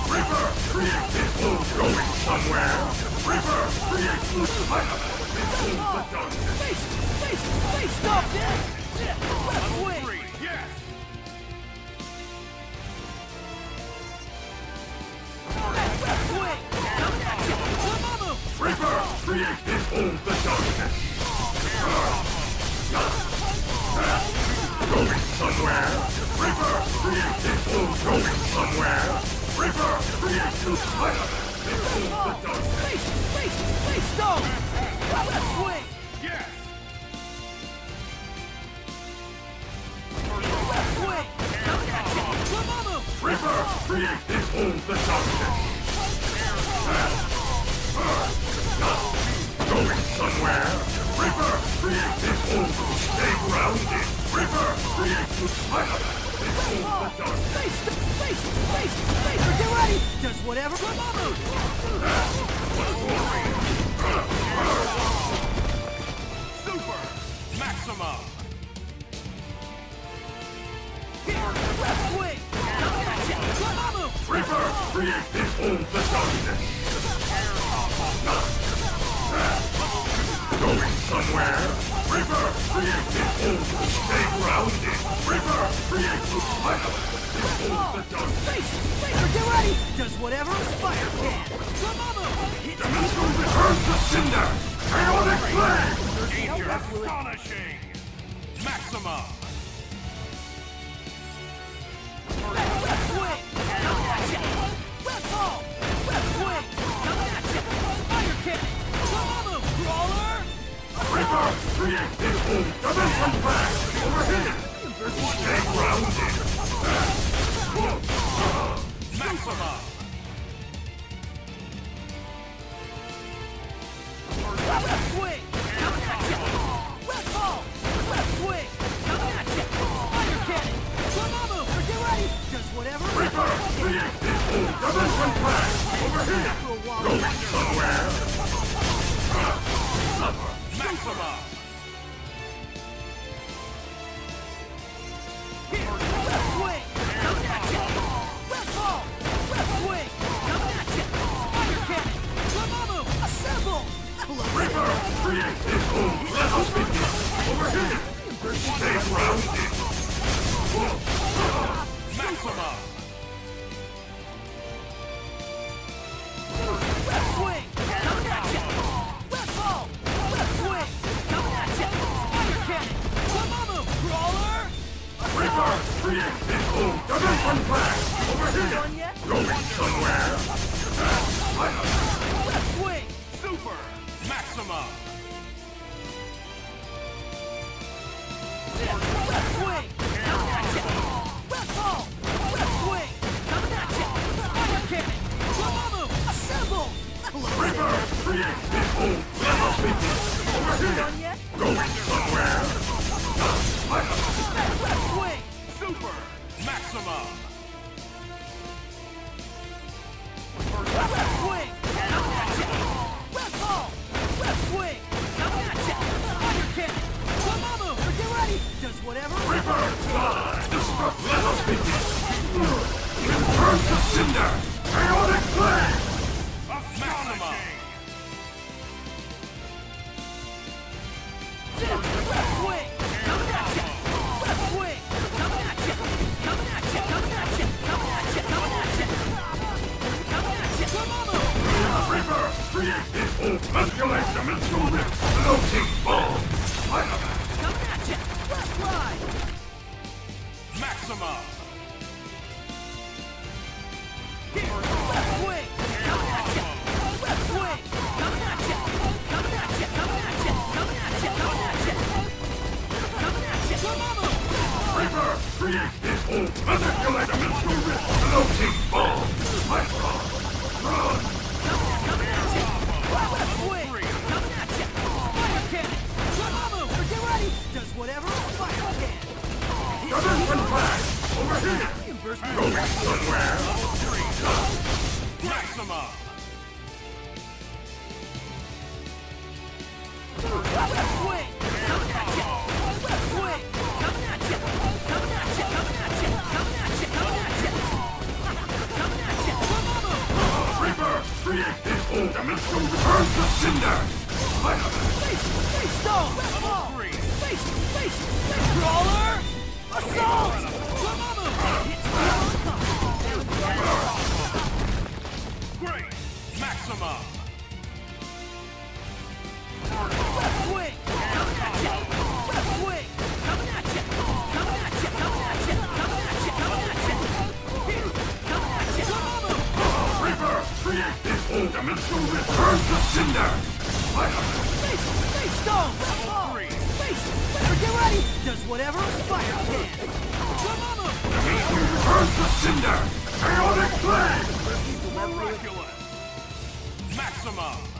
Reaper, create this move going somewhere. Reaper, create this Spider-Man. The darkness. Space, stop this! Left wing! Yes! Left swing! Coming at you! Dormammu! Reaper, create this move the darkness. Going somewhere. Reaper, create this move going somewhere. Reaper, create this Spider-Man. This move the darkness. Space, stop! Left swing! Yes! Left swing! Coming at you! Dormammu! Reaper, create this move the darkness. Going somewhere. Reaper, create this move. Stay grounded. Reaper, create this Spider-Man. This move the darkness. Space! Get ready! Does whatever Dormammu! Super Maximum. Left swing! Coming at you! Dormammu! Reaper, create this move the darkness. Going somewhere. Reaper, create this move. Stay grounded. Reaper, create this Spider-Man. This move the darkness. Space! Get ready! Does whatever Spider can! Dormammu! Hit me! Dimension returns to cinder. Chaotic flame. Danger astonishing! Maximum! Left swing! Coming at you! Left ball! Left swing! Coming at you! Spider cannon! Dormammu! Crawler! Reaper, create this move. Dimension flash. Over here. Stay grounded. Maximum! Left swing! Coming at you! Left ball! Left swing! Coming at you! Spider cannon! Dormammu! Get ready! Does whatever Reaper, create this move. Dimension flash. Over here. Going somewhere. Maximum! Left swing! Coming at you! Left ball! Left swing! Coming at you! Spider cannon! Dormammu! Assemble! Reaper, create this move. Let us begin. Over here. Stay grounded. Maximum! Left swing! Coming at you! Left ball! Left swing! Coming at you! Spider cannon! Dormammu! Crawler! Reaper, create this move. Dimension flash. Over here. Done yet? Going somewhere. Left swing! Super Maximum! Left swing! Coming at you! Left ball! Left swing! Coming at you! Spider cannon! Dormammu! Assemble! Reaper, create this move. Let us begin. Over here. Done yet? Going somewhere. Left swing! Super Maximum! Left swing! Coming at you! Left ball! Left swing! Coming at you! Spider cannon! Dormammu! Get ready! Does whatever... Reaper, destruct. Let us begin. Return to cinder. Chaotic flame. Maximum! Left swing! Coming at you! Left swing! Coming at you! Coming at you! Coming at you! Coming at you! Coming at you! Coming at you! Dormammu! Reaper, create this move. Manipulate dimensional rift. Floating bomb. Spider-Man. Coming at you! Left ride! Maximum! create this whole dimension return to cinder! Spider-Man! Space Stone! Level 3. Space! Crawler! Assault! Dormammu! Great! Maximum! Left swing! Coming at ya! Left swing! Coming at ya! Coming at ya! Coming at ya! Coming at ya! Coming at ya! Here! Coming at ya! Dormammu! Reaper! Create this whole dimension return to cinder! Spider-Man! Space Stone! Level 3. Space! Better get ready! Does whatever a spider can! Dormammu! Return to cinder! Chaotic flame! Miraculous! Maximum!